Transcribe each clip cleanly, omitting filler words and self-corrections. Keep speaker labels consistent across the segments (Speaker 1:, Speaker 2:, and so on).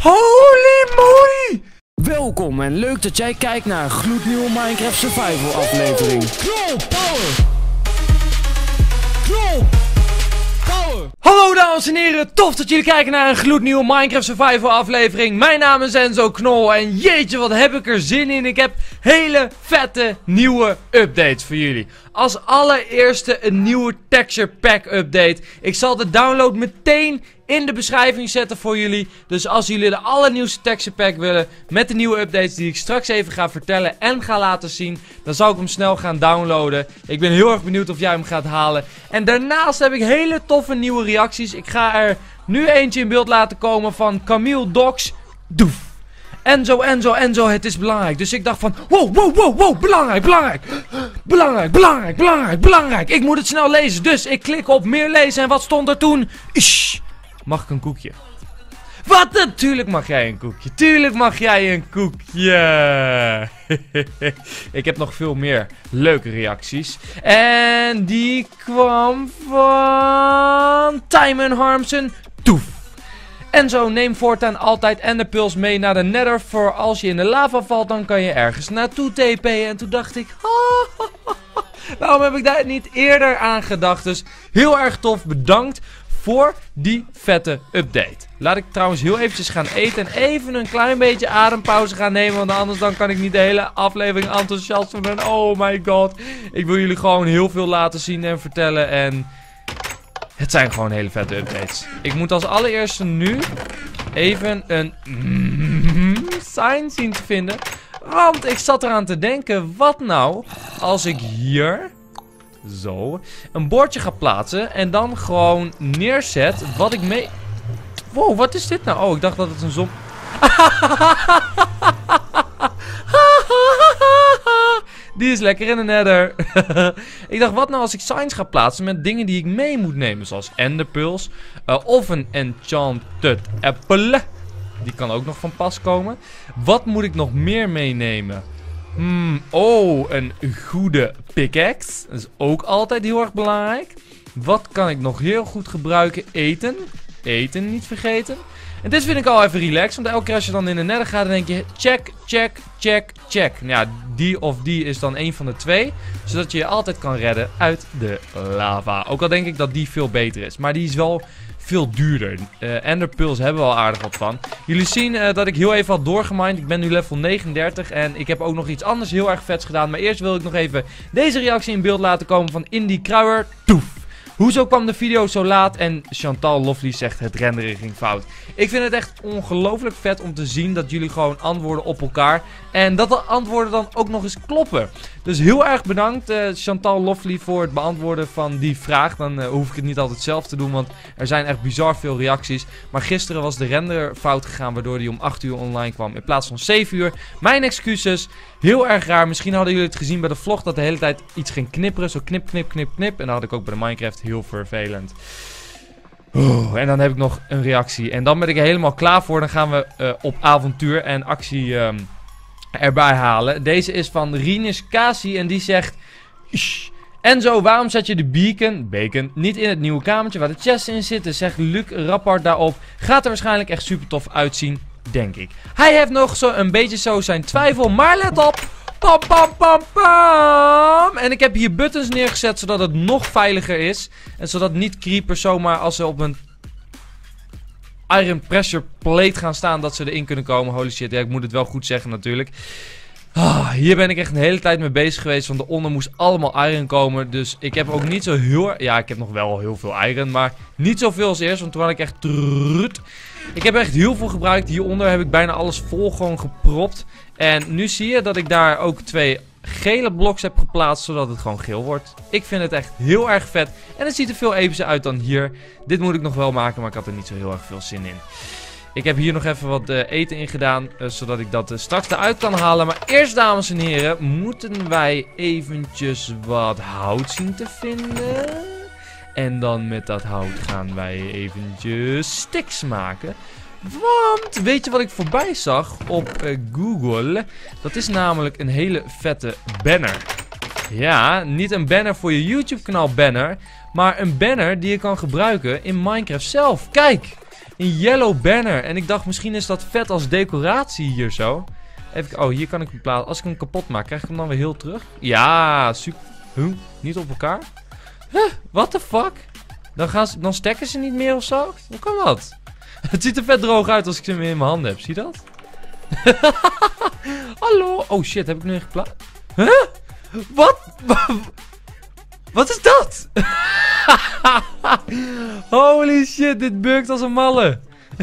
Speaker 1: Holy moly!
Speaker 2: Welkom en leuk dat jij kijkt naar een gloednieuwe Minecraft Survival aflevering.
Speaker 1: Knol power! Knol power! Hallo dames en heren, tof dat jullie kijken naar een gloednieuwe Minecraft Survival aflevering. Mijn naam is Enzo Knol en jeetje wat heb ik er zin in. Ik heb hele vette nieuwe updates voor jullie. Als allereerste een nieuwe texture pack update. Ik zal de download meteen in de beschrijving zetten voor jullie. Dus als jullie de allernieuwste texture pack willen met de nieuwe updates die ik straks even ga vertellen en ga laten zien, dan zal ik hem snel gaan downloaden. Ik ben heel erg benieuwd of jij hem gaat halen. En daarnaast heb ik hele toffe nieuwe reacties. Ik ga er nu eentje in beeld laten komen van Camille Dox. Doef. Enzo, het is belangrijk. Dus ik dacht van, wow, belangrijk. Ik moet het snel lezen. Dus ik klik op meer lezen en wat stond er toen? Mag ik een koekje? Wat? Natuurlijk mag jij een koekje. Tuurlijk mag jij een koekje. Ik heb nog veel meer leuke reacties. En die kwam van Timon Harmsen. Toef. Enzo, neem voortaan altijd enderpearls mee naar de nether. Voor als je in de lava valt, dan kan je ergens naartoe TP'en. En toen dacht ik, waarom heb ik daar niet eerder aan gedacht? Dus heel erg tof, bedankt voor die vette update. Laat ik trouwens heel eventjes gaan eten en even een klein beetje adempauze gaan nemen. Want anders dan kan ik niet de hele aflevering enthousiast doen. En oh my god, ik wil jullie gewoon heel veel laten zien en vertellen. En het zijn gewoon hele vette updates. Ik moet als allereerste nu even een sign zien te vinden. Want ik zat eraan te denken, wat nou als ik hier zo een bordje ga plaatsen en dan gewoon neerzet wat ik mee... Wow, wat is dit nou? Oh, ik dacht dat het een zon... Die is lekker in de nether. Ik dacht, wat nou als ik signs ga plaatsen met dingen die ik mee moet nemen. Zoals enderpearls. Of een enchanted apple. Die kan ook nog van pas komen. Wat moet ik nog meer meenemen? Oh, een goede pickaxe. Dat is ook altijd heel erg belangrijk. Wat kan ik nog heel goed gebruiken? Eten. Eten niet vergeten. En dit vind ik al even relaxed, want elke keer als je dan in de nether gaat, dan denk je check. Nou ja, die of die is dan een van de twee, zodat je je altijd kan redden uit de lava. Ook al denk ik dat die veel beter is, maar die is wel veel duurder. Enderpearls hebben we al aardig wat van. Jullie zien dat ik heel even had doorgemined. Ik ben nu level 39 en ik heb ook nog iets anders heel erg vets gedaan. Maar eerst wil ik nog even deze reactie in beeld laten komen van Indie Kruijer. Toef! Hoezo kwam de video zo laat? En Chantal Lovely zegt het renderen ging fout. Ik vind het echt ongelooflijk vet om te zien dat jullie gewoon antwoorden op elkaar. En dat de antwoorden dan ook nog eens kloppen. Dus heel erg bedankt Chantal Lovely voor het beantwoorden van die vraag. Dan hoef ik het niet altijd zelf te doen, want er zijn echt bizar veel reacties. Maar gisteren was de render fout gegaan, waardoor die om 8 uur online kwam in plaats van 7 uur. Mijn excuses. Heel erg raar. Misschien hadden jullie het gezien bij de vlog dat de hele tijd iets ging knipperen. Zo knip. En dat had ik ook bij de Minecraft. Heel vervelend. En dan heb ik nog een reactie. En dan ben ik er helemaal klaar voor. Dan gaan we op avontuur en actie erbij halen. Deze is van Rinus Kasi en die zegt... Enzo, waarom zet je de bacon niet in het nieuwe kamertje waar de chests in zitten? Zegt Luc Rapport daarop. Gaat er waarschijnlijk echt super tof uitzien, denk ik. Hij heeft nog zo een beetje zo zijn twijfel, maar let op. Pam. En ik heb hier buttons neergezet zodat het nog veiliger is. En zodat niet creepers zomaar als ze op een iron pressure plate gaan staan, dat ze erin kunnen komen. Holy shit, ja, ik moet het wel goed zeggen natuurlijk. Hier ben ik echt een hele tijd mee bezig geweest, want eronder moest allemaal iron komen. Dus ik heb ook niet zo heel... Ja, ik heb nog wel heel veel iron, maar niet zoveel als eerst, want toen had ik echt... Ik heb echt heel veel gebruikt. Hieronder heb ik bijna alles vol gewoon gepropt. En nu zie je dat ik daar ook 2 gele bloks heb geplaatst, zodat het gewoon geel wordt. Ik vind het echt heel erg vet. En het ziet er veel epischer uit dan hier. Dit moet ik nog wel maken, maar ik had er niet zo heel erg veel zin in. Ik heb hier nog even wat eten in gedaan, zodat ik dat straks eruit kan halen. Maar eerst, dames en heren, moeten wij eventjes wat hout zien te vinden. En dan met dat hout gaan wij eventjes sticks maken. Want, weet je wat ik voorbij zag op Google? Dat is namelijk een hele vette banner. Ja, niet een banner voor je YouTube kanaal banner, maar een banner die je kan gebruiken in Minecraft zelf. Kijk! een yellow banner. En ik dacht, misschien is dat vet als decoratie hier zo. Even, oh, hier kan ik hem plaatsen. Als ik hem kapot maak, krijg ik hem dan weer heel terug? Ja, super. Huh? Niet op elkaar? Huh? What the fuck? Dan stekken ze niet meer of zo? Hoe kan dat? Het ziet er vet droog uit als ik ze weer in mijn handen heb. Zie je dat? Hallo? Oh shit, heb ik nu in geplaatst? Huh? Wat? Wat is dat? Holy shit, dit bukt als een malle.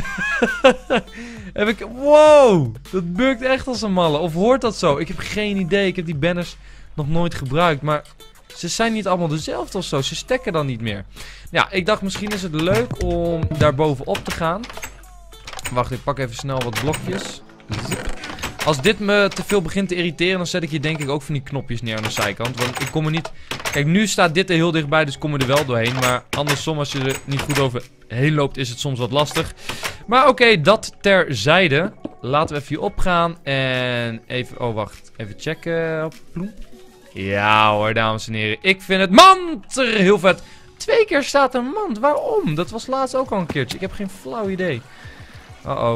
Speaker 1: Wow, dat bukt echt als een malle. Of hoort dat zo? Ik heb geen idee. Ik heb die banners nog nooit gebruikt. Maar ze zijn niet allemaal dezelfde of zo. Ze stekken dan niet meer. Ja, ik dacht misschien is het leuk om daar bovenop te gaan. Wacht, ik pak even snel wat blokjes. Zip. Als dit me te veel begint te irriteren, dan zet ik hier denk ik ook van die knopjes neer aan de zijkant. Want ik kom er niet... Kijk, nu staat dit er heel dichtbij, dus ik kom er wel doorheen. Maar andersom, als je er niet goed overheen loopt, is het soms wat lastig. Maar oké, dat terzijde. Laten we even hier opgaan. En even... Oh, wacht. Even checken. Ploem. Ja hoor, dames en heren. Ik vind het manter heel vet. 2 keer staat er mand. Waarom? Dat was laatst ook al een keertje. Ik heb geen flauw idee. Oh.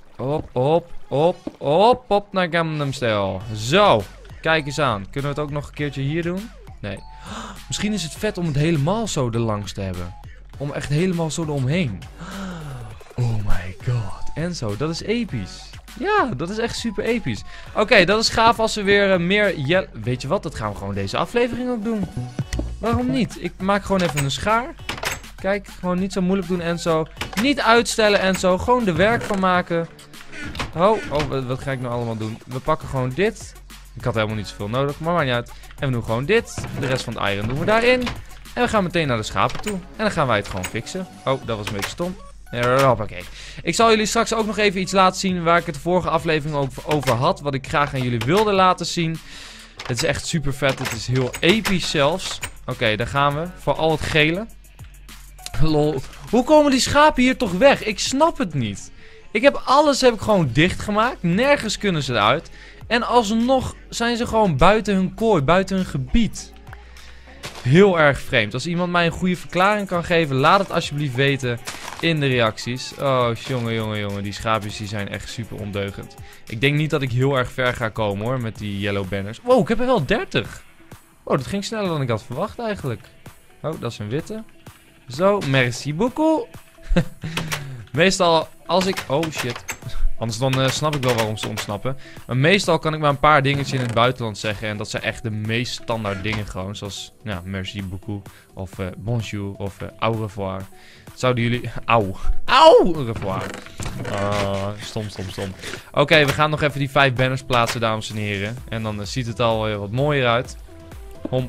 Speaker 1: Op naar Gangnam Style. Zo, kijk eens aan. Kunnen we het ook nog een keertje hier doen? Nee. Misschien is het vet om het helemaal zo erlangs te hebben. Om echt helemaal zo eromheen. Oh my god. Enzo, dat is episch. Ja, dat is echt super episch. Oké, dat is gaaf als we weer meer... Weet je wat, dat gaan we gewoon deze aflevering ook doen. Waarom niet? Ik maak gewoon even een schaar. Kijk, gewoon niet zo moeilijk doen Enzo. Niet uitstellen Enzo. Gewoon er werk van maken. Oh, wat ga ik nou allemaal doen? We pakken gewoon dit. Ik had helemaal niet zoveel nodig, maar maakt niet uit. En we doen gewoon dit. De rest van het iron doen we daarin. En we gaan meteen naar de schapen toe. En dan gaan wij het gewoon fixen. Oh, dat was een beetje stom. Hoppakee. Ik zal jullie straks ook nog even iets laten zien waar ik het de vorige aflevering ook over had. Wat ik graag aan jullie wilde laten zien. Het is echt super vet. Het is heel episch zelfs. Oké, daar gaan we. Voor al het gele. Lol. Hoe komen die schapen hier toch weg? Ik snap het niet. Alles heb ik gewoon dichtgemaakt. Nergens kunnen ze eruit. En alsnog zijn ze gewoon buiten hun kooi, buiten hun gebied. Heel erg vreemd. Als iemand mij een goede verklaring kan geven, laat het alsjeblieft weten in de reacties. Oh, jongen. Die schaapjes die zijn echt super ondeugend. Ik denk niet dat ik heel erg ver ga komen hoor, met die yellow banners. Wow, ik heb er wel 30. Oh, dat ging sneller dan ik had verwacht eigenlijk. Oh, dat is een witte. Zo, merci beaucoup. Meestal als ik... Oh shit. Anders dan snap ik wel waarom ze ontsnappen. Maar meestal kan ik maar een paar dingetjes in het buitenland zeggen. En dat zijn echt de meest standaard dingen gewoon. Zoals, ja, merci beaucoup. Of bonjour. Of au revoir. Zouden jullie... Au revoir. Stom. Oké, we gaan nog even die 5 banners plaatsen, dames en heren. En dan ziet het al wat mooier uit. Homp.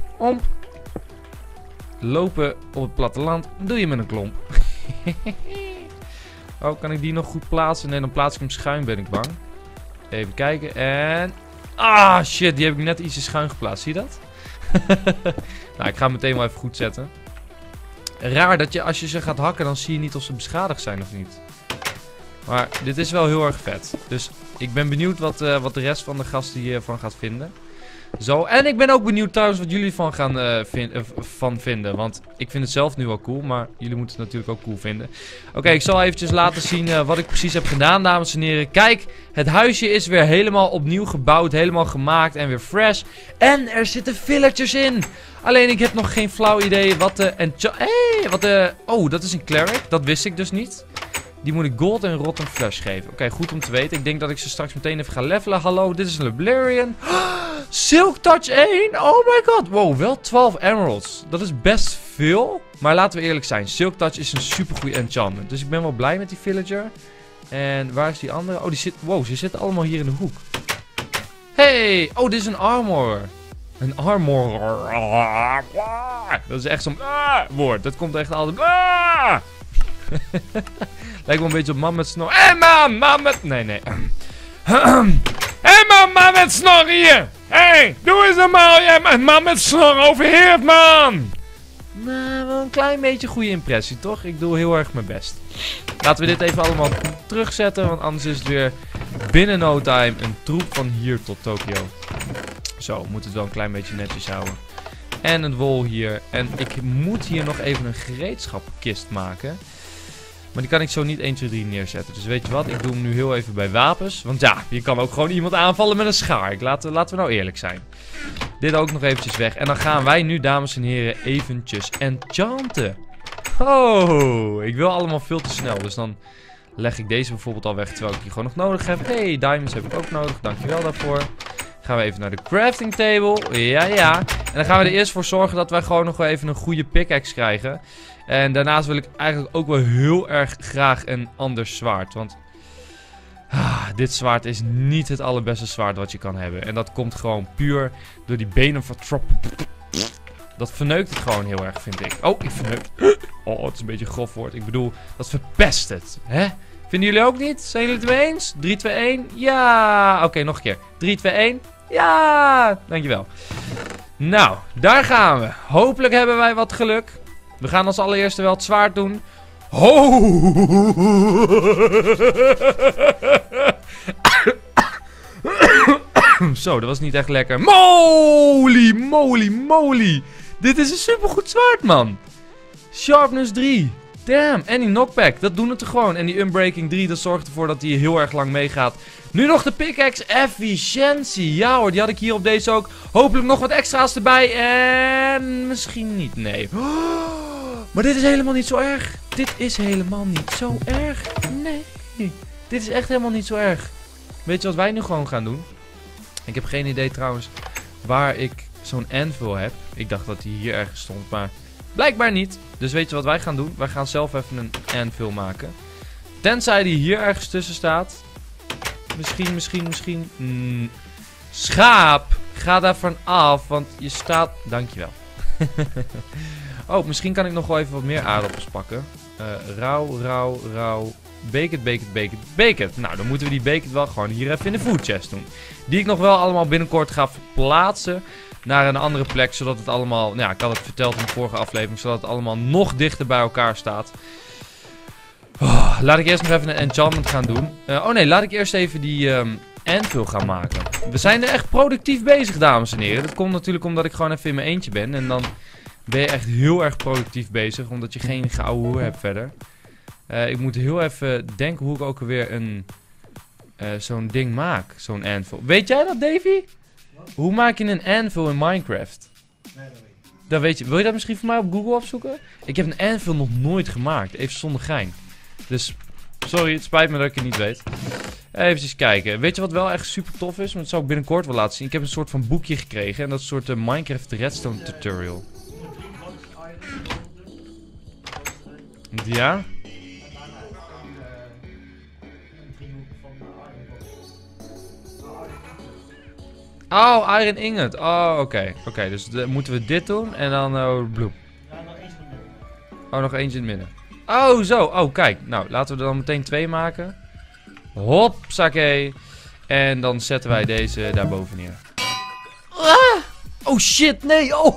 Speaker 1: Lopen op het platteland doe je met een klomp. Oh, kan ik die nog goed plaatsen? Nee, dan plaats ik hem schuin, ben ik bang. Even kijken en... Ah, shit, die heb ik net ietsje schuin geplaatst. Zie je dat? Nou, ik ga hem meteen wel even goed zetten. Raar dat je, als je ze gaat hakken, dan zie je niet of ze beschadigd zijn of niet. Maar dit is wel heel erg vet. Dus ik ben benieuwd wat de rest van de gasten hiervan gaat vinden. Zo, en ik ben ook benieuwd trouwens wat jullie van vinden. Want ik vind het zelf nu wel cool, maar jullie moeten het natuurlijk ook cool vinden. Oké, ik zal eventjes laten zien wat ik precies heb gedaan, dames en heren. Kijk, het huisje is weer helemaal opnieuw gebouwd, helemaal gemaakt en weer fresh. En er zitten villagers in. Alleen ik heb nog geen flauw idee wat de... Oh, dat is een cleric, dat wist ik dus niet. Die moet ik gold en rotten flesh geven. Oké, goed om te weten. Ik denk dat ik ze straks meteen even ga levelen. Hallo, dit is een librarian. Silk Touch 1. Oh my god. Wow, wel 12 emeralds. Dat is best veel. Maar laten we eerlijk zijn. Silk Touch is een super goede enchantment. Dus ik ben wel blij met die villager. En waar is die andere? Oh, die zit... Wow, ze zitten allemaal hier in de hoek. Hey. Oh, dit is een armor. Een armor. Dat is echt zo'n woord. Dat komt echt altijd... Lijkt wel een beetje op man met snor. Hé man met... Nee. Hé man met snor hier. Hé, doe eens normaal. Jij man met snor overheert man. Nou, wel een klein beetje goede impressie, toch? Ik doe heel erg mijn best. Laten we dit even allemaal terugzetten, want anders is het weer binnen no time een troep van hier tot Tokio. Zo, moet het wel een klein beetje netjes houden. En het wol hier. En ik moet hier nog even een gereedschapkist maken. Maar die kan ik zo niet 1, 2, 3 neerzetten. Dus weet je wat, ik doe hem nu heel even bij wapens. Want ja, je kan ook gewoon iemand aanvallen met een schaar. Laten we nou eerlijk zijn. Dit ook nog eventjes weg. En dan gaan wij nu, dames en heren, eventjes enchanten. Oh, ik wil allemaal veel te snel. Dus dan leg ik deze bijvoorbeeld al weg, terwijl ik die gewoon nog nodig heb. Hey, diamonds heb ik ook nodig. Dankjewel daarvoor. Gaan we even naar de crafting table. Ja. En dan gaan we er eerst voor zorgen dat wij gewoon nog wel even een goede pickaxe krijgen. En daarnaast wil ik eigenlijk ook wel heel erg graag een ander zwaard. Want dit zwaard is niet het allerbeste zwaard wat je kan hebben. En dat komt gewoon puur door die benen van Trop. Dat verneukt het gewoon heel erg, vind ik. Oh, ik verneukt. Oh, het is een beetje een grof woord. Ik bedoel, dat verpest het. Hè? Vinden jullie ook niet? Zijn jullie het mee eens? 3, 2, 1. Ja. Oké, nog een keer. 3, 2, 1. Ja. Dankjewel. Nou, daar gaan we. Hopelijk hebben wij wat geluk. We gaan als allereerste wel het zwaard doen. Zo, dat was niet echt lekker. Moly. Dit is een supergoed zwaard, man. Sharpness 3. Damn. En die knockback, dat doen het er gewoon. En die unbreaking 3, dat zorgt ervoor dat hij heel erg lang meegaat. Nu nog de pickaxe efficiëntie. Ja hoor, die had ik hier op deze ook. Hopelijk nog wat extra's erbij. En misschien niet, nee. Maar dit is helemaal niet zo erg. Dit is helemaal niet zo erg. Nee. Dit is echt helemaal niet zo erg. Weet je wat wij nu gewoon gaan doen? Ik heb geen idee trouwens waar ik zo'n anvil heb. Ik dacht dat die hier ergens stond, maar blijkbaar niet. Dus weet je wat wij gaan doen? Wij gaan zelf even een anvil maken. Tenzij die hier ergens tussen staat. Misschien. Schaap! Ga daarvan af, want je staat... Dankjewel. Oh, misschien kan ik nog wel even wat meer aardappels pakken. Rauw. Baked. Nou, dan moeten we die baked wel gewoon hier even in de food chest doen. Die ik nog wel allemaal binnenkort ga verplaatsen naar een andere plek. Zodat het allemaal, nou, ik had het verteld in de vorige aflevering, zodat het allemaal nog dichter bij elkaar staat. Oh, laat ik eerst nog even een enchantment gaan doen. Oh nee, laat ik eerst even die anvil gaan maken. We zijn er echt productief bezig, dames en heren. Dat komt natuurlijk omdat ik gewoon even in mijn eentje ben. En dan ben je echt heel erg productief bezig, omdat je geen gouden hoer hebt verder. Ik moet heel even denken hoe ik ook alweer zo'n ding maak. Zo'n anvil. Weet jij dat, Davy? Hoe maak je een anvil in Minecraft? Nee, dat weet ik. Dat weet je. Wil je dat misschien voor mij op Google opzoeken? Ik heb een anvil nog nooit gemaakt. Even zonder gein. Dus, sorry, het spijt me dat ik het niet weet. Even kijken. Weet je wat wel echt super tof is? Want dat zou ik binnenkort wel laten zien. Ik heb een soort van boekje gekregen. En dat is een soort Minecraft Redstone tutorial. Ja? Oh, iron ingot. Oh, oké. Oké, dus moeten we dit doen en dan bloep. Oh, nog eentje in het midden. Oh, zo. Oh, kijk. Nou, laten we er dan meteen 2 maken. Hopsakee. En dan zetten wij deze daarboven neer. Ah! Oh, shit. Nee. Oh.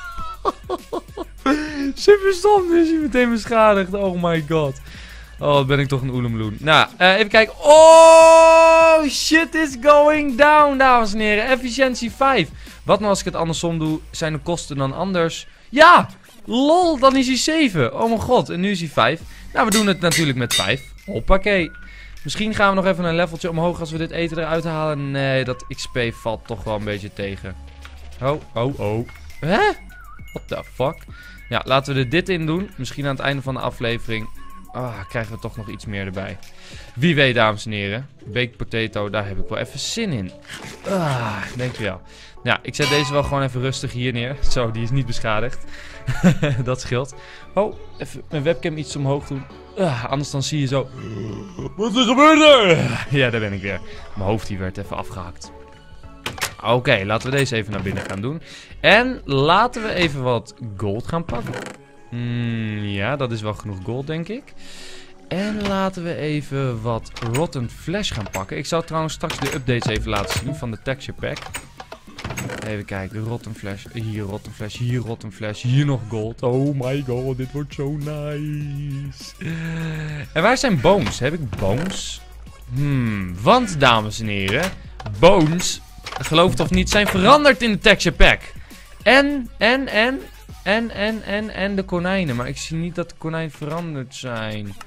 Speaker 1: Super stom. Nu is hij meteen beschadigd. Oh my god. Oh, wat ben ik toch een oelemloen. Nou, even kijken. Oh, shit is going down, dames en heren. Efficiëntie 5. Wat nou als ik het andersom doe? Zijn de kosten dan anders? Ja! Lol, dan is hij 7. Oh mijn god, en nu is hij 5. Nou, we doen het natuurlijk met 5. Hoppakee. Misschien gaan we nog even een leveltje omhoog als we dit eten eruit halen. Nee, dat XP valt toch wel een beetje tegen. Oh. Hè? What the fuck? Ja, laten we er dit in doen. Misschien aan het einde van de aflevering krijgen we toch nog iets meer erbij. Wie weet, dames en heren. Baked potato, daar heb ik wel even zin in. Dankjewel. Ja, ik zet deze wel gewoon even rustig hier neer. Zo, die is niet beschadigd. Dat scheelt. Oh, even mijn webcam iets omhoog doen. Anders dan zie je zo... Wat er gebeurt er? Ja, daar ben ik weer. Mijn hoofd die werd even afgehakt. Oké, laten we deze even naar binnen gaan doen. En laten we even wat gold gaan pakken. Ja, dat is wel genoeg gold, denk ik. En laten we even wat rotten flesh gaan pakken. Ik zal trouwens straks de updates even laten zien van de texture pack. Even kijken, rotten flesh. Hier rotten flesh, hier rotten flesh, hier nog gold. Oh my god, dit wordt zo nice. En waar zijn bones? Heb ik bones? Want dames en heren, bones, geloof het of niet, zijn veranderd in de texture pack. En de konijnen. Maar ik zie niet dat de konijnen veranderd zijn.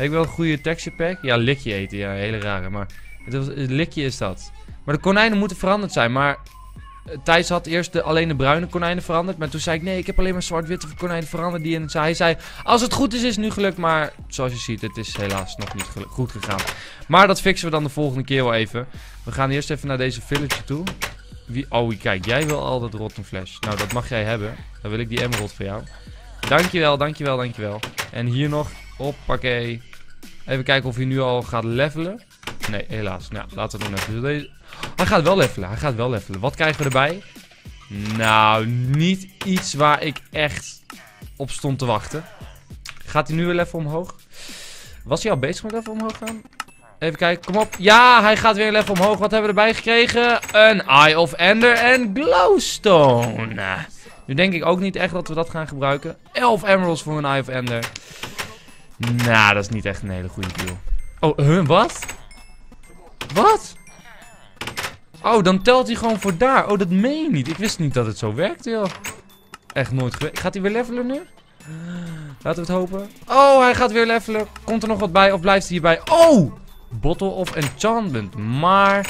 Speaker 1: Heb ik wel een goede texture pack? Ja, likje eten. Ja, hele rare. Maar het likje is dat. Maar de konijnen moeten veranderd zijn. Maar Thijs had eerst alleen de bruine konijnen veranderd. Maar toen zei ik, nee, ik heb alleen maar zwart-witte konijnen veranderd. Hij zei, als het goed is, is het nu gelukt. Maar zoals je ziet, het is helaas nog niet goed gegaan. Maar dat fixen we dan de volgende keer wel even. We gaan eerst even naar deze village toe. Oh, kijk, jij wil al dat rotten flash. Nou, dat mag jij hebben. Dan wil ik die emerald voor jou. Dankjewel, dankjewel, dankjewel. En hier nog, hoppakee. Even kijken of hij nu al gaat levelen. Nee, helaas. Nou, laten we doen even. Hij gaat wel levelen, hij gaat wel levelen. Wat krijgen we erbij? Nou, niet iets waar ik echt op stond te wachten. Gaat hij nu weer level omhoog? Was hij al bezig met level omhoog gaan? Even kijken, kom op. Ja, hij gaat weer een level omhoog. Wat hebben we erbij gekregen? Een Eye of Ender en Glowstone. Nu denk ik ook niet echt dat we dat gaan gebruiken. 11 emeralds voor een Eye of Ender. Nou, dat is niet echt een hele goede deal. Oh, wat? Wat? Oh, dan telt hij gewoon voor daar. Oh, dat meen je niet. Ik wist niet dat het zo werkte, joh. Echt nooit gewerkt. Gaat hij weer levelen nu? Laten we het hopen. Oh, hij gaat weer levelen. Komt er nog wat bij of blijft hij hierbij? Oh! Bottle of Enchantment. Maar...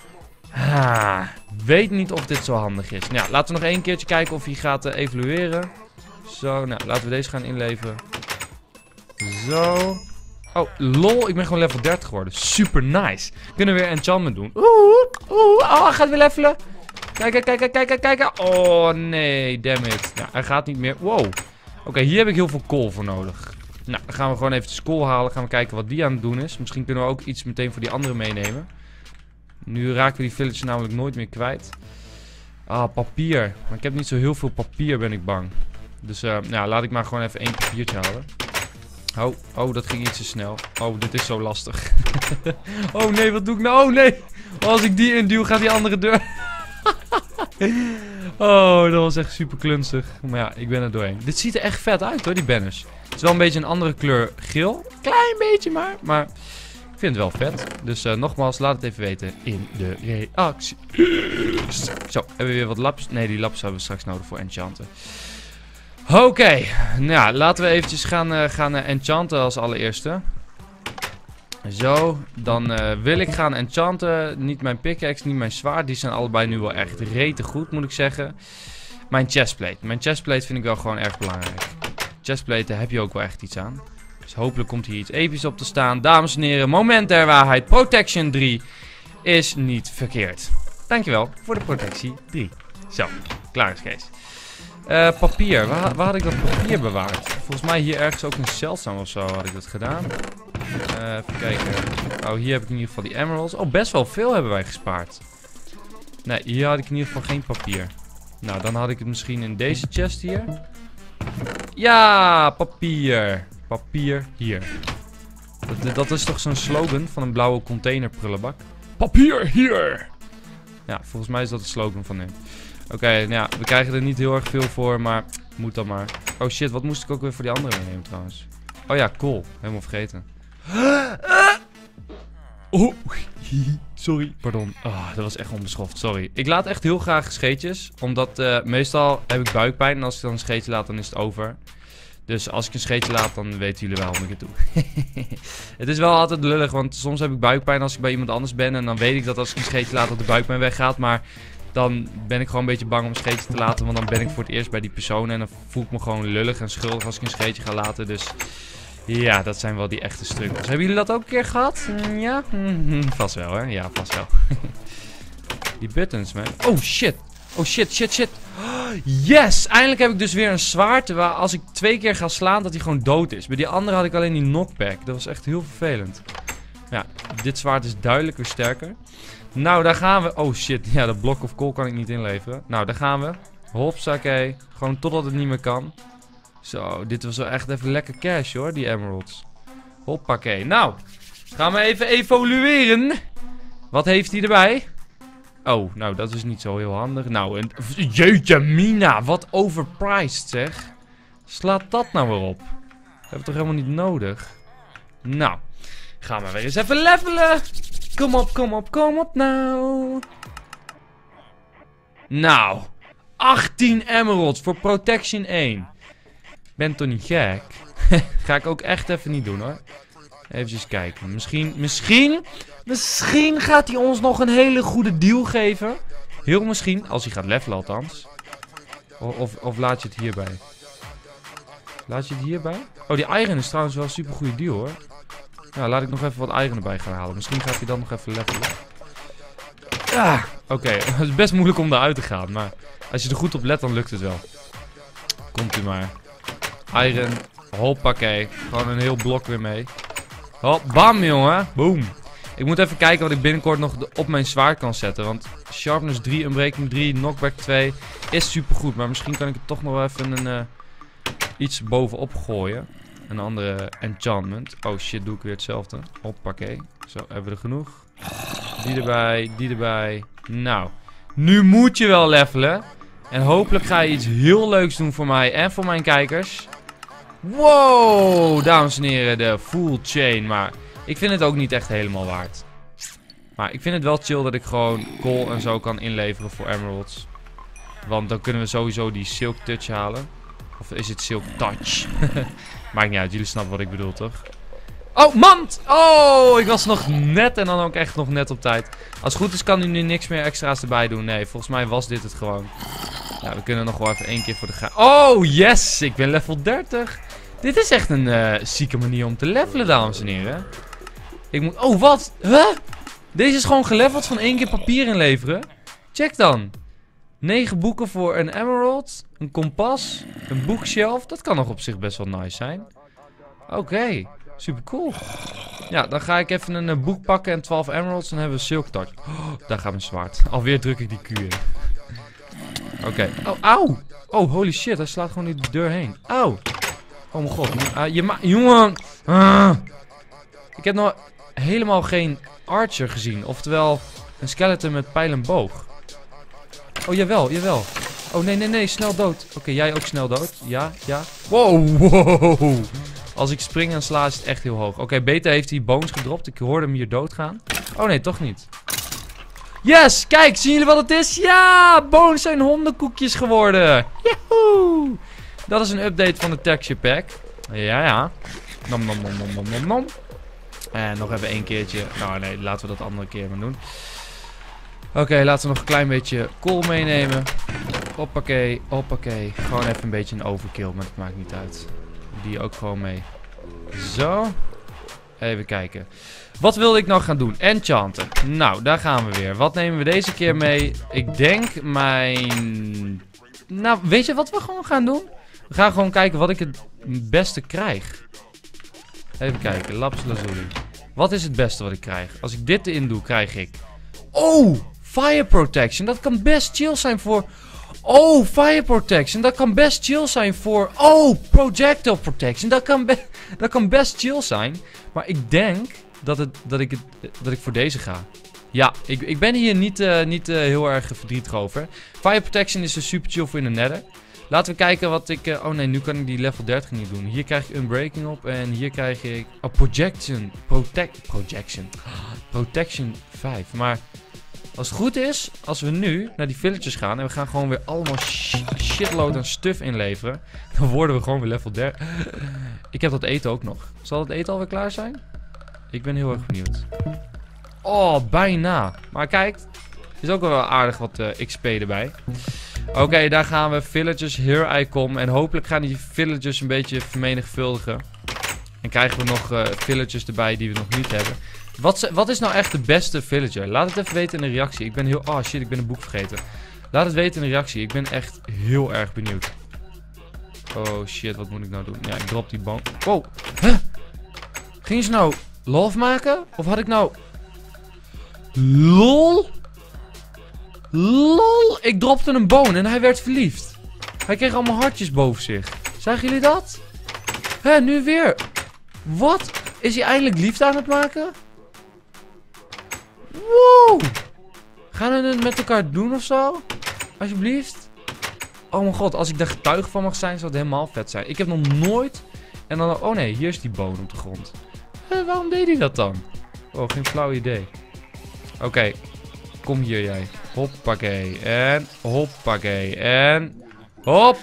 Speaker 1: weet niet of dit zo handig is. Nou ja, laten we nog één keertje kijken of hij gaat evolueren. Zo, nou, laten we deze gaan inleveren. Zo. Oh, lol, ik ben gewoon level 30 geworden. Super nice. Kunnen we weer enchantment doen. Oh, hij gaat weer levelen. Kijk. Oh, nee, damn it. Nou, hij gaat niet meer. Wow. Oké, hier heb ik heel veel kool voor nodig. Nou, dan gaan we gewoon even de kool halen. Gaan we kijken wat die aan het doen is. Misschien kunnen we ook iets meteen voor die andere meenemen. Nu raken we die village namelijk nooit meer kwijt. Ah, papier. Maar ik heb niet zo heel veel papier, ben ik bang. Dus, nou, laat ik maar gewoon even 1 papiertje halen. Oh, dat ging iets te snel. Oh, dit is zo lastig. Oh nee, wat doe ik nou? Oh nee. Als ik die induw, gaat die andere deur. Oh, dat was echt super klunzig. Maar ja, ik ben er doorheen. Dit ziet er echt vet uit hoor, die banners. Het is wel een beetje een andere kleur geel. Klein beetje maar ik vind het wel vet. Dus nogmaals, laat het even weten in de reactie. Zo, hebben we weer wat laps? Nee, die laps hebben we straks nodig voor enchanten. Oké, nou laten we eventjes gaan enchanten als allereerste. Zo, dan wil ik gaan enchanten. Niet mijn pickaxe, niet mijn zwaard. Die zijn allebei nu wel echt rete goed, moet ik zeggen. Mijn chestplate. Mijn chestplate vind ik wel gewoon erg belangrijk. Chestplate, daar heb je ook wel echt iets aan. Dus hopelijk komt hier iets episch op te staan. Dames en heren, moment der waarheid. Protection 3 is niet verkeerd. Dankjewel voor de protectie 3. Zo, klaar is Kees. Papier. Waar had ik dat papier bewaard? Volgens mij hier ergens ook een zeldzaam of zo had ik dat gedaan. Even kijken. Oh, hier heb ik in ieder geval die emeralds. Oh, best wel veel hebben wij gespaard. Nee, hier had ik in ieder geval geen papier. Nou, dan had ik het misschien in deze chest hier. Ja, papier. Papier hier. Dat is toch zo'n slogan van een blauwe container prullenbak? Papier hier! Ja, volgens mij is dat de slogan van hem. Oké, nou ja, we krijgen er niet heel erg veel voor, maar moet dan maar. Oh shit, wat moest ik ook weer voor die andere meenemen trouwens? Oh ja, cool. Helemaal vergeten. Oh, sorry. Pardon. Oh, dat was echt onbeschoft, sorry. Ik laat echt heel graag scheetjes, omdat meestal heb ik buikpijn en als ik dan een scheetje laat, dan is het over. Dus als ik een scheetje laat, dan weten jullie wel waarom ik het doe. Het is wel altijd lullig, want soms heb ik buikpijn als ik bij iemand anders ben. En dan weet ik dat als ik een scheetje laat, dat de buikpijn weggaat. Maar dan ben ik gewoon een beetje bang om een scheetje te laten. Want dan ben ik voor het eerst bij die persoon. En dan voel ik me gewoon lullig en schuldig als ik een scheetje ga laten. Dus ja, dat zijn wel die echte struggles. Hebben jullie dat ook een keer gehad? Ja? Vast wel, hè? Ja, vast wel. Die buttons, man. Oh, shit. Oh, shit. Yes! Eindelijk heb ik dus weer een zwaard waar als ik 2 keer ga slaan dat hij gewoon dood is. Bij die andere had ik alleen die knockback. Dat was echt heel vervelend. Ja, dit zwaard is duidelijk weer sterker. Nou, daar gaan we. Oh shit, ja, dat block of coal kan ik niet inleveren. Nou, daar gaan we. Hopsakee. Gewoon totdat het niet meer kan. Zo, dit was wel echt even lekker cash hoor, die emeralds. Hoppakee. Nou, gaan we even evolueren. Wat heeft hij erbij? Oh, nou, dat is niet zo heel handig. Nou, jeetje mina, wat overpriced zeg. Slaat dat nou weer op? Dat hebben we toch helemaal niet nodig? Nou, gaan we weer eens even levelen. Kom op nou. Nou, 18 emeralds voor Protection 1. Ben toch niet gek? Ga ik ook echt even niet doen hoor. Even kijken. Misschien gaat hij ons nog een hele goede deal geven. Heel misschien, als hij gaat levelen althans. Of laat je het hierbij? Laat je het hierbij? Oh, die iron is trouwens wel een super goede deal hoor. Nou, laat ik nog even wat iron erbij gaan halen. Misschien gaat hij dan nog even levelen. Ja, oké. Het is best moeilijk om eruit te gaan. Maar als je er goed op let, dan lukt het wel. Komt u maar. Iron. Hoppakee. Gewoon een heel blok weer mee. Hop, bam jongen. Boom. Ik moet even kijken wat ik binnenkort nog op mijn zwaard kan zetten. Want sharpness 3, unbreaking 3, knockback 2 is super goed. Maar misschien kan ik het toch nog wel even iets bovenop gooien. Een andere enchantment. Oh shit, doe ik weer hetzelfde. Hoppakee. Zo, hebben we er genoeg. Die erbij. Nou, nu moet je wel levelen. En hopelijk ga je iets heel leuks doen voor mij en voor mijn kijkers. Wow, dames en heren, de full chain. Maar ik vind het ook niet echt helemaal waard. Maar ik vind het wel chill dat ik gewoon coal en zo kan inleveren voor emeralds. Want dan kunnen we sowieso die silk touch halen. Of is het silk touch? Maakt niet uit, jullie snappen wat ik bedoel, toch? Oh, mand! Oh, ik was nog net en dan ook echt nog net op tijd. Als het goed is kan u nu niks meer extra's erbij doen. Nee, volgens mij was dit het gewoon. Ja, we kunnen nog wel even één keer voor de Oh, yes! Ik ben level 30. Dit is echt een zieke manier om te levelen, dames en heren. Ik moet... Oh, wat? Huh? Deze is gewoon geleveld van 1 keer papier inleveren. Check dan. 9 boeken voor een emerald. Een kompas. Een bookshelf. Dat kan nog op zich best wel nice zijn. Oké. Super cool. Ja, dan ga ik even een boek pakken en 12 emeralds. Dan hebben we silk touch. Oh, daar gaat mijn zwaard. Alweer druk ik die Q in. Oké. Oh, auw. Oh, holy shit. Hij slaat gewoon die deur heen. Auw. Oh mijn god. Jongen. Ik heb nog helemaal geen archer gezien. Oftewel een skeleton met pijl en boog. Oh, jawel. Oh, nee. Snel dood. Oké, jij ook snel dood. Ja. Wow. Als ik spring en sla is het echt heel hoog. Oké, Beta heeft die bones gedropt. Ik hoorde hem hier doodgaan. Oh nee, toch niet. Yes! Kijk, zien jullie wat het is? Ja! Bones zijn hondenkoekjes geworden. Yahoo! Dat is een update van de texture pack. Ja. Nom. En nog even 1 keertje. Nou nee, laten we dat andere keer maar doen. Oké, laten we nog een klein beetje kool meenemen. Hoppakee. Gewoon even een beetje een overkill, maar het maakt niet uit. Die ook gewoon mee. Zo. Even kijken. Wat wilde ik nou gaan doen? Enchanten. Nou, daar gaan we weer. Wat nemen we deze keer mee? Ik denk mijn... Nou, weet je wat we gewoon gaan doen? We gaan gewoon kijken wat ik het beste krijg. Even kijken. Lapis lazuli. Wat is het beste wat ik krijg? Als ik dit erin doe, krijg ik... Oh! Fire protection. Dat kan best chill zijn voor... Oh, fire protection. Dat kan best chill zijn voor... Oh, projectile protection. Dat kan best chill zijn. Maar ik denk dat ik voor deze ga. Ja, ik ben hier niet heel erg verdrietig over. Fire protection is dus super chill voor in de nether. Laten we kijken wat ik... oh nee, nu kan ik die level 30 niet doen. Hier krijg ik unbreaking op. En hier krijg ik... Oh, projection. Protection 5. Maar... Als het goed is, als we nu naar die villagers gaan en we gaan gewoon weer allemaal shitload aan stuff inleveren, dan worden we gewoon weer level 30. Ik heb dat eten ook nog. Zal het eten alweer klaar zijn? Ik ben heel erg benieuwd. Oh, bijna. Maar kijk, is ook wel aardig wat XP erbij. Oké, daar gaan we. Villagers, here I come. En hopelijk gaan die villagers een beetje vermenigvuldigen. En krijgen we nog villagers erbij die we nog niet hebben. Wat is nou echt de beste villager? Laat het even weten in de reactie. Ik ben heel... Oh shit, ik ben een boek vergeten. Laat het weten in de reactie. Ik ben echt heel erg benieuwd. Oh shit, wat moet ik nou doen? Ja, ik drop die boom. Wow. Huh? Ging ze nou love maken? Of had ik nou... LOL? LOL? Ik dropte een boon en hij werd verliefd. Hij kreeg allemaal hartjes boven zich. Zagen jullie dat? Hè, nu weer. Wat? Is hij eindelijk liefde aan het maken? Wow! Gaan we het met elkaar doen of zo? Alsjeblieft. Oh mijn god, als ik daar getuige van mag zijn, zou het helemaal vet zijn. Ik heb nog nooit... En dan... Oh nee, hier is die boon op de grond. Waarom deed hij dat dan? Oh, geen flauw idee. Oké. Kom hier jij. Hoppakee. En... Hoppakee. En...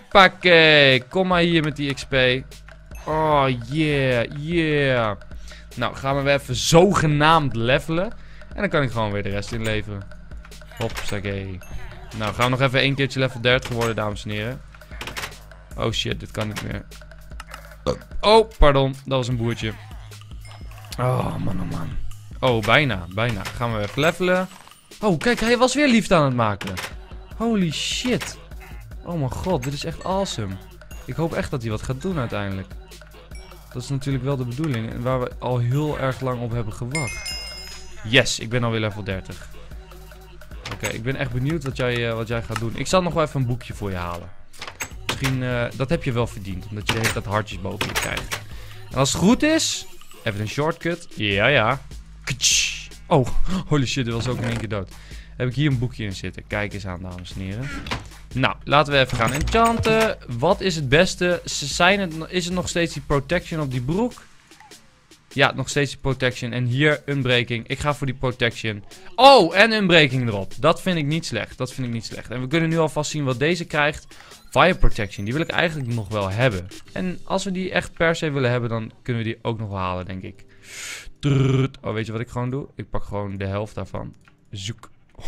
Speaker 1: Hoppakee. Kom maar hier met die XP. Oh, yeah. Nou, gaan we weer even zogenaamd levelen. En dan kan ik gewoon weer de rest inleveren. Hopsakee. Nou, gaan we nog even 1 keertje level 30 worden, dames en heren. Oh shit, dit kan niet meer. Oh, pardon. Dat was een boertje. Oh, man, oh man. Oh, bijna. Gaan we even levelen. Oh, kijk, hij was weer liefde aan het maken. Holy shit. Oh mijn god, dit is echt awesome. Ik hoop echt dat hij wat gaat doen uiteindelijk. Dat is natuurlijk wel de bedoeling. En waar we al heel erg lang op hebben gewacht. Yes, ik ben alweer level 30. Oké, ik ben echt benieuwd wat jij gaat doen. Ik zal nog wel even een boekje voor je halen. Misschien, dat heb je wel verdiend. Omdat je de hele tijd hartjes boven je krijgt. En als het goed is... Even een shortcut. Ja. Oh, holy shit, dit was ook in 1 keer dood. Heb ik hier een boekje in zitten. Kijk eens aan, dames en heren. Nou, laten we even gaan enchanten. Wat is het beste? Is het nog steeds die protection op die broek? Ja, nog steeds die protection. En hier unbreaking. Ik ga voor die protection. Oh, en unbreaking erop. Dat vind ik niet slecht. En we kunnen nu alvast zien wat deze krijgt. Fire protection. Die wil ik eigenlijk nog wel hebben. En als we die echt per se willen hebben, dan kunnen we die ook nog wel halen, denk ik. Oh, weet je wat ik gewoon doe? Ik pak gewoon de helft daarvan. Zoek.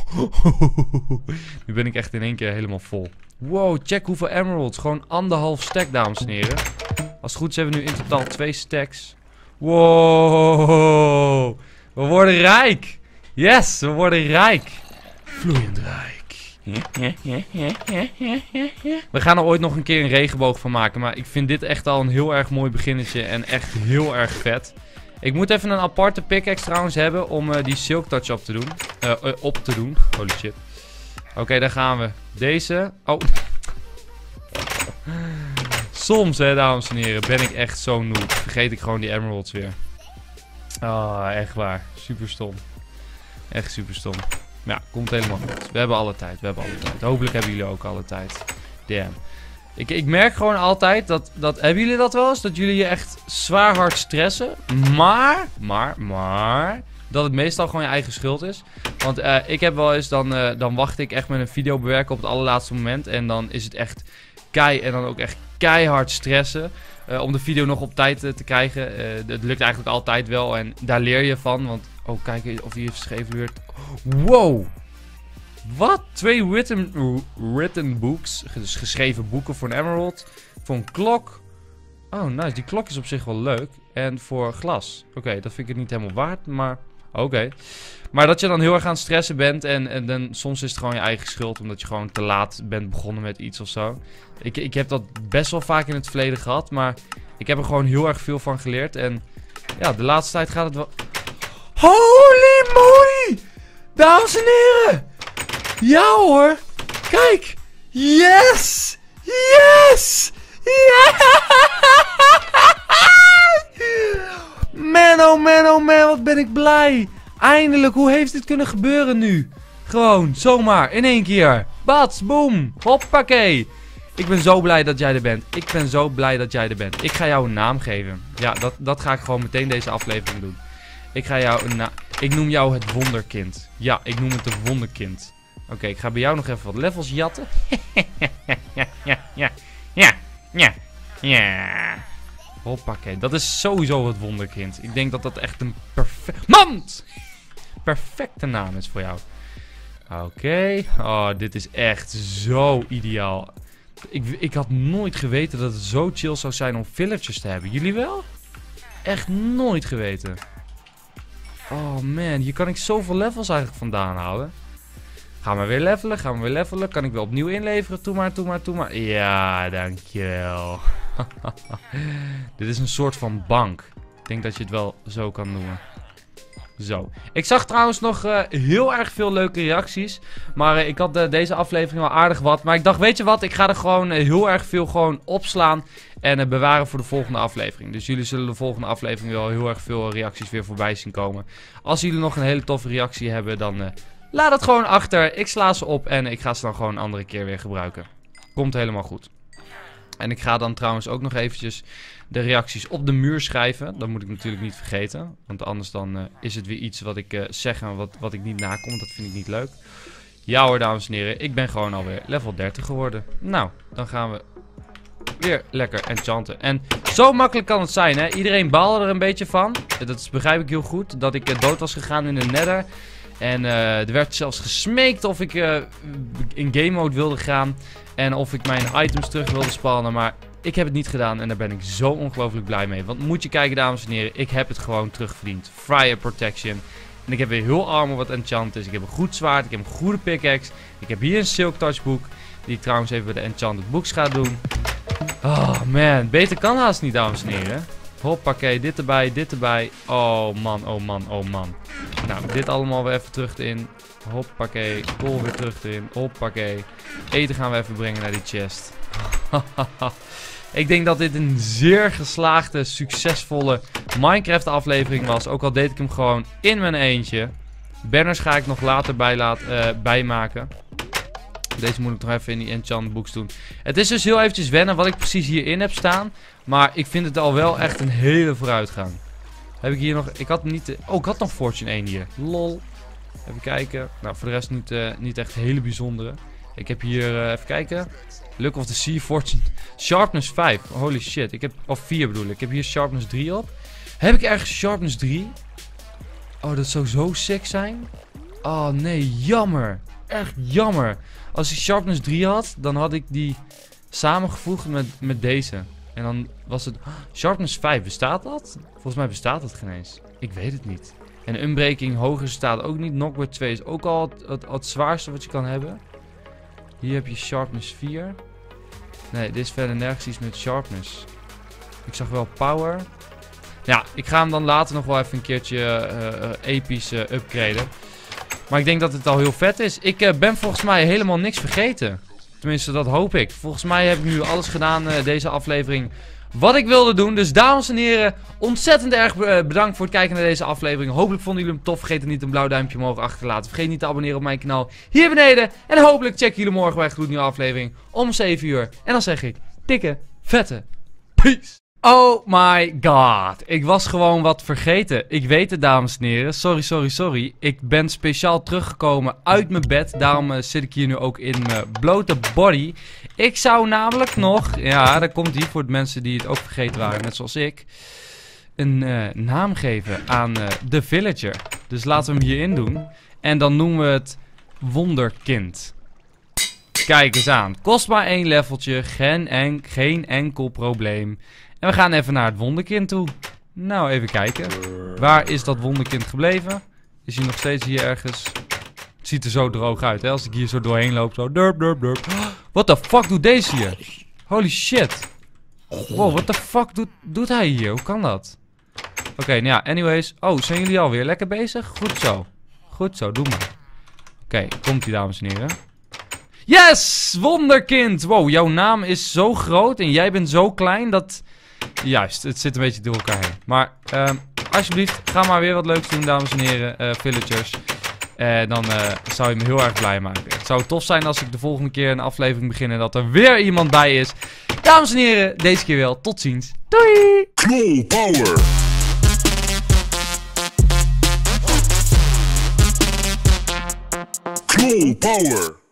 Speaker 1: Nu ben ik echt in 1 keer helemaal vol. Wow, check hoeveel emeralds. Gewoon 1,5 stack, dames en heren. Als het goed is hebben we nu in totaal 2 stacks. Wow. We worden rijk. Yes, we worden rijk. Vloeiend rijk. We gaan er ooit nog een keer een regenboog van maken. Maar ik vind dit echt al een heel erg mooi beginnetje. En echt heel erg vet. Ik moet even een aparte pickaxe trouwens hebben om die silk touch op te doen. Holy shit. Oké, daar gaan we. Deze. Oh. Soms, hè, dames en heren, ben ik echt zo noob. Vergeet ik gewoon die emeralds weer. Ah, echt waar. Super stom. Echt super stom. Ja, komt helemaal goed. We hebben alle tijd. Hopelijk hebben jullie ook alle tijd. Damn. Ik merk gewoon altijd dat... Hebben jullie dat wel eens? Dat jullie je echt zwaar hard stressen. Maar... Dat het meestal gewoon je eigen schuld is. Want ik heb wel eens... Dan wacht ik echt met een video bewerken op het allerlaatste moment. En dan is het echt en dan ook echt keihard stressen. Om de video nog op tijd te krijgen. Het lukt eigenlijk altijd wel. En daar leer je van. Want... Oh, kijk of hier geschreven wordt. Wow! Wat? 2 written books. Dus geschreven boeken voor een emerald. Voor een klok. Oh, nice. Die klok is op zich wel leuk. En voor glas. Oké, dat vind ik het niet helemaal waard. Maar oké. Maar dat je dan heel erg aan het stressen bent. En dan soms is het gewoon je eigen schuld. Omdat je gewoon te laat bent begonnen met iets of zo. Ik heb dat best wel vaak in het verleden gehad. Maar ik heb er gewoon heel erg veel van geleerd. En ja, de laatste tijd gaat het wel... Holy moly! Dames en heren! Ja hoor! Kijk! Yes! Yes! Yes! Man, oh man, wat ben ik blij! Eindelijk, hoe heeft dit kunnen gebeuren nu? Gewoon, zomaar, in 1 keer. Bats, boom, hoppakee. Ik ben zo blij dat jij er bent. Ik ga jou een naam geven. Ja, dat ga ik gewoon meteen deze aflevering doen. Ik ga jou een naam... Ik noem jou het wonderkind. Ja, ik noem het het wonderkind. Oké, ik ga bij jou nog even wat levels jatten. Ja. Hoppakee, dat is sowieso het wonderkind. Ik denk dat dat echt een perfecte naam is voor jou. Oké. Oh, dit is echt zo ideaal. Ik had nooit geweten dat het zo chill zou zijn om villagers te hebben. Jullie wel? Echt nooit geweten. Oh man, hier kan ik zoveel levels eigenlijk vandaan halen. Gaan we weer levelen, Kan ik wel opnieuw inleveren? Doe maar. Ja, dankjewel. Dit is een soort van bank. Ik denk dat je het wel zo kan noemen. Zo. Ik zag trouwens nog heel erg veel leuke reacties. Maar ik had deze aflevering wel aardig wat. Maar ik dacht, weet je wat? Ik ga er gewoon heel erg veel gewoon opslaan. En bewaren voor de volgende aflevering. Dus jullie zullen de volgende aflevering wel heel erg veel reacties weer voorbij zien komen. Als jullie nog een hele toffe reactie hebben, dan laat het gewoon achter. Ik sla ze op en ik ga ze dan gewoon een andere keer weer gebruiken. Komt helemaal goed. En ik ga dan trouwens ook nog eventjes de reacties op de muur schrijven. Dat moet ik natuurlijk niet vergeten. Want anders dan is het weer iets wat ik zeg en wat ik niet nakom. Dat vind ik niet leuk. Ja hoor, dames en heren. Ik ben gewoon alweer level 30 geworden. Nou, dan gaan we weer lekker enchanten. En zo makkelijk kan het zijn, hè. Iedereen baalde er een beetje van. Dat begrijp ik heel goed. Dat ik dood was gegaan in de nether. En er werd zelfs gesmeekt of ik in game mode wilde gaan. En of ik mijn items terug wilde spawnen. Maar ik heb het niet gedaan en daar ben ik zo ongelooflijk blij mee. Want moet je kijken, dames en heren. Ik heb het gewoon terugverdiend. Fire protection. En ik heb weer heel armor wat enchant is. Ik heb een goed zwaard. Ik heb een goede pickaxe. Ik heb hier een Silk Touch boek. Die ik trouwens even bij de Enchanted Books ga doen. Oh man, beter kan haast niet, dames en heren. Hoppakee, dit erbij, dit erbij. Oh man, oh man, oh man. Nou, dit allemaal weer even terug in. Hoppakee, kool weer terug erin. Hoppakee. Eten gaan we even brengen naar die chest. Ik denk dat dit een zeer geslaagde, succesvolle Minecraft aflevering was. Ook al deed ik hem gewoon in mijn eentje. Banners ga ik nog later bijmaken. Deze moet ik nog even in die Enchanted Books doen. Het is dus heel eventjes wennen wat ik precies hierin heb staan. Maar ik vind het al wel echt een hele vooruitgang. Heb ik hier nog... Ik had niet... Oh, ik had nog Fortune 1 hier. Lol. Even kijken. Nou, voor de rest niet echt hele bijzondere. Ik heb hier... even kijken. Luck of the Sea, Fortune... Sharpness 5. Holy shit. Ik heb... Of 4 bedoel ik. Ik heb hier Sharpness 3 op. Heb ik ergens Sharpness 3? Oh, dat zou zo sick zijn. Oh, nee. Jammer. Echt jammer. Als ik Sharpness 3 had, dan had ik die samengevoegd met deze. En dan was het... Sharpness 5, bestaat dat? Volgens mij bestaat het geen eens. Ik weet het niet. En Unbreaking hoger staat ook niet. Knockback 2 is ook al het zwaarste wat je kan hebben. Hier heb je Sharpness 4. Nee, dit is verder nergens iets met Sharpness. Ik zag wel Power. Ja, ik ga hem dan later nog wel even een keertje episch upgraden. Maar ik denk dat het al heel vet is. Ik ben volgens mij helemaal niks vergeten. Tenminste, dat hoop ik. Volgens mij heb ik nu alles gedaan deze aflevering wat ik wilde doen. Dus dames en heren, ontzettend erg bedankt voor het kijken naar deze aflevering. Hopelijk vonden jullie hem tof. Vergeet er niet een blauw duimpje omhoog achter te laten. Vergeet niet te abonneren op mijn kanaal hier beneden. En hopelijk checken jullie morgen bij een gloednieuwe aflevering om 7 uur. En dan zeg ik, dikke, vette, peace. Oh my god. Ik was gewoon wat vergeten. Ik weet het, dames en heren. Sorry. Ik ben speciaal teruggekomen uit mijn bed. Daarom zit ik hier nu ook in mijn blote body. Ik zou namelijk nog... Ja, daar komt die voor de mensen die het ook vergeten waren, net zoals ik. Een naam geven aan de villager. Dus laten we hem hierin doen. En dan noemen we het Wonderkind. Kijk eens aan. Kost maar 1 leveltje. Geen enkel probleem. En we gaan even naar het wonderkind toe. Nou, even kijken. Waar is dat wonderkind gebleven? Is hij nog steeds hier ergens? Het ziet er zo droog uit, hè? Als ik hier zo doorheen loop. Zo. Derp. What the fuck doet deze hier? Holy shit. Wow, what the fuck doet hij hier? Hoe kan dat? Oké, nou ja, anyways. Oh, zijn jullie alweer lekker bezig? Goed zo, doe maar. Oké, komt-ie, dames en heren. Yes! Wonderkind! Wow, jouw naam is zo groot en jij bent zo klein dat... Juist, het zit een beetje door elkaar heen. Maar, alsjeblieft, ga maar weer wat leuks doen, dames en heren, villagers. Dan zou je me heel erg blij maken. Het zou tof zijn als ik de volgende keer een aflevering begin en dat er weer iemand bij is. Dames en heren, deze keer wel. Tot ziens. Doei!
Speaker 3: Knoll Power! Knoll Power!